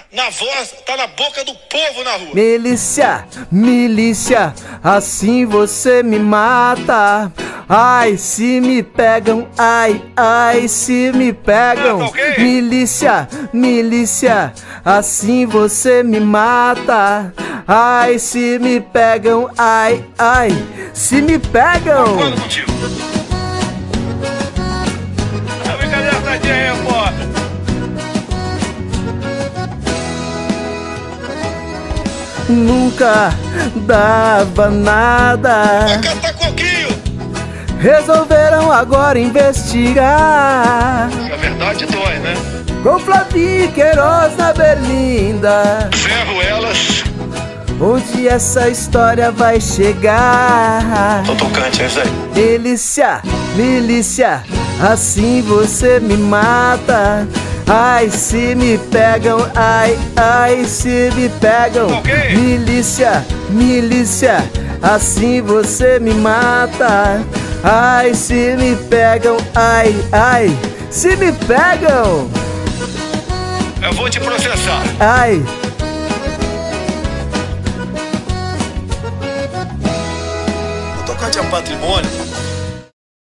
na voz, tá na boca do povo na rua. Milícia, milícia, assim você me mata. Ai, se me pegam, ai, ai, se me pegam. Ah, tá okay? Milícia, milícia, assim você me mata. Ai, se me pegam, ai, ai, se me pegam. Concordo contigo. A brincadeira tá de aí, pô. Nunca dava nada. Vai catar coquinho. Resolveram agora investigar. A verdade dói, né? Com Flavinho Queiroz na Berlinda. Ferro elas. Onde essa história vai chegar? Tô tocante, é isso aí. Milícia, milícia, assim você me mata. Ai, se me pegam, ai, ai, se me pegam. Okay. Milícia, milícia, assim você me mata. Ai, se me pegam, ai, ai, se me pegam. Eu vou te processar. Ai. O tocante é um patrimônio.